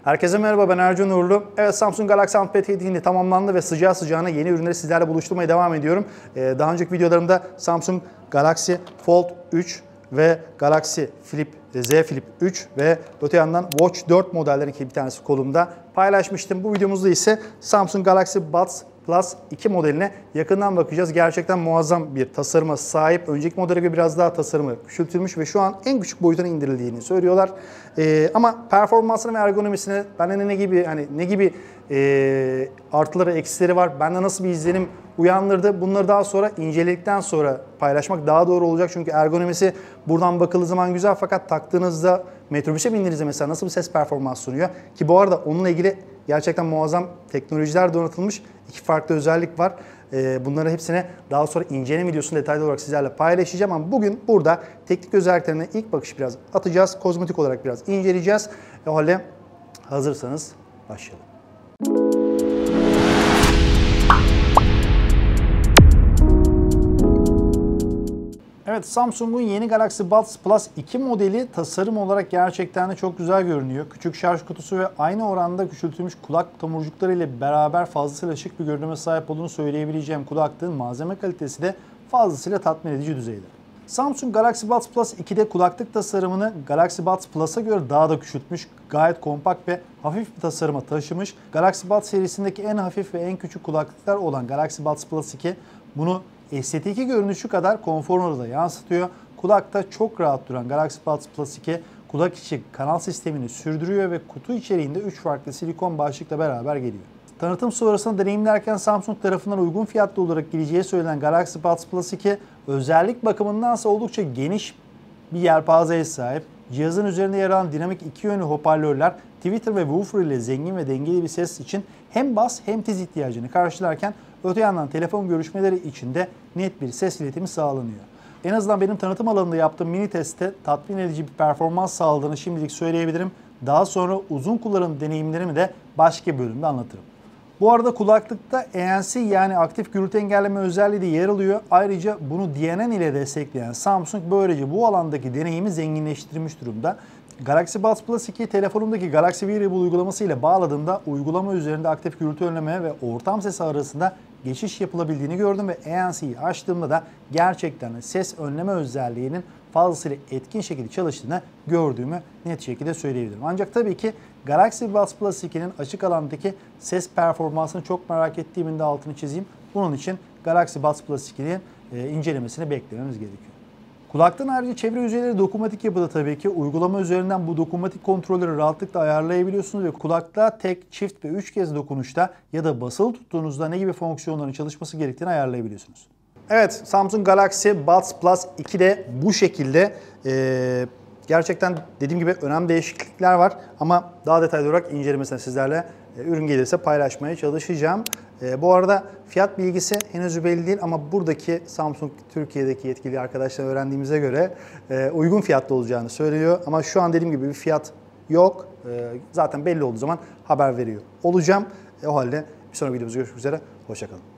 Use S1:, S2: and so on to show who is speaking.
S1: Herkese merhaba, ben Ercan Uğurlu. Evet, Samsung Galaxy Unpacked etkinliği tamamlandı ve sıcağı sıcağına yeni ürünleri sizlerle buluşturmaya devam ediyorum. Daha önceki videolarımda Samsung Galaxy Fold 3 ve Galaxy Z Flip 3 ve öte yandan Watch 4 modellerinin bir tanesi kolumda paylaşmıştım. Bu videomuzda ise Samsung Galaxy Buds Plus 2 modeline yakından bakacağız. Gerçekten muazzam bir tasarıma sahip. Önceki modele göre biraz daha tasarımı küçültülmüş ve şu an en küçük boyutuna indirildiğini söylüyorlar. Ama performansını ve ergonomisini bende ne gibi artıları, eksileri var, bende nasıl bir izlenim uyandırdı, bunları daha sonra inceledikten sonra paylaşmak daha doğru olacak. Çünkü ergonomisi buradan bakıldığı zaman güzel, fakat taktığınızda metrobüse bindiğinizde mesela nasıl bir ses performans sunuyor ki bu arada onunla ilgili gerçekten muazzam teknolojiler donatılmış. İki farklı özellik var. Bunların hepsine daha sonra inceleme videosunu detaylı olarak sizlerle paylaşacağım ama bugün burada teknik özelliklerine ilk bakış biraz atacağız. Kozmetik olarak biraz inceleyeceğiz. O halde hazırsanız başlayalım. Evet, Samsung'un yeni Galaxy Buds Plus 2 modeli tasarım olarak gerçekten de çok güzel görünüyor. Küçük şarj kutusu ve aynı oranda küçültülmüş kulak tomurcukları ile beraber fazlasıyla şık bir görünüme sahip olduğunu söyleyebileceğim kulaklığın malzeme kalitesi de fazlasıyla tatmin edici düzeyde. Samsung Galaxy Buds Plus 2'de kulaklık tasarımını Galaxy Buds Plus'a göre daha da küçültmüş, gayet kompakt ve hafif bir tasarıma taşımış. Galaxy Buds serisindeki en hafif ve en küçük kulaklıklar olan Galaxy Buds Plus 2 bunu estetik görünüşü kadar konforunu da yansıtıyor. Kulakta çok rahat duran Galaxy Buds Plus 2 kulak içi kanal sistemini sürdürüyor ve kutu içeriğinde 3 farklı silikon başlıkla beraber geliyor. Tanıtım sonrasında deneyimlerken Samsung tarafından uygun fiyatlı olarak geleceği söylenen Galaxy Buds Plus 2 özellik bakımındansa oldukça geniş bir yelpazeye sahip. Cihazın üzerinde yer alan dinamik iki yönlü hoparlörler tweeter ve woofer ile zengin ve dengeli bir ses için hem bas hem tiz ihtiyacını karşılarken öte yandan telefon görüşmeleri için de net bir ses iletimi sağlanıyor. En azından benim tanıtım alanında yaptığım mini testte tatmin edici bir performans sağladığını şimdilik söyleyebilirim. Daha sonra uzun kullanım deneyimlerimi de başka bir bölümde anlatırım. Bu arada kulaklıkta ANC yani aktif gürültü engelleme özelliği de yer alıyor. Ayrıca bunu DNN ile destekleyen Samsung böylece bu alandaki deneyimi zenginleştirmiş durumda. Galaxy Buds Plus 2 telefonumdaki Galaxy Wearable uygulaması ile bağladığımda uygulama üzerinde aktif gürültü önleme ve ortam sesi arasında geçiş yapılabildiğini gördüm ve ANC'yi açtığımda da gerçekten ses önleme özelliğinin fazlasıyla etkin şekilde çalıştığını gördüğümü net şekilde söyleyebilirim. Ancak tabii ki Galaxy Buds Plus 2'nin açık alandaki ses performansını çok merak ettiğimin de altını çizeyim. Bunun için Galaxy Buds Plus 2'nin incelemesini beklememiz gerekiyor. Kulaklığın harici çevre yüzeyleri dokunmatik yapıda tabii ki. Uygulama üzerinden bu dokunmatik kontrolleri rahatlıkla ayarlayabiliyorsunuz ve kulaklığa tek, çift ve 3 kez dokunuşta ya da basılı tuttuğunuzda ne gibi fonksiyonların çalışması gerektiğini ayarlayabiliyorsunuz. Evet, Samsung Galaxy Buds Plus 2'de bu şekilde gerçekten dediğim gibi önemli değişiklikler var ama daha detaylı olarak incelemesine sizlerle ürün gelirse paylaşmaya çalışacağım. Bu arada fiyat bilgisi henüz belli değil ama buradaki Samsung Türkiye'deki yetkili arkadaşlar öğrendiğimize göre uygun fiyatlı olacağını söylüyor. Ama şu an dediğim gibi bir fiyat yok. Zaten belli olduğu zaman haber veriyor olacağım. O halde bir sonraki videomuzda görüşmek üzere. Hoşça kalın.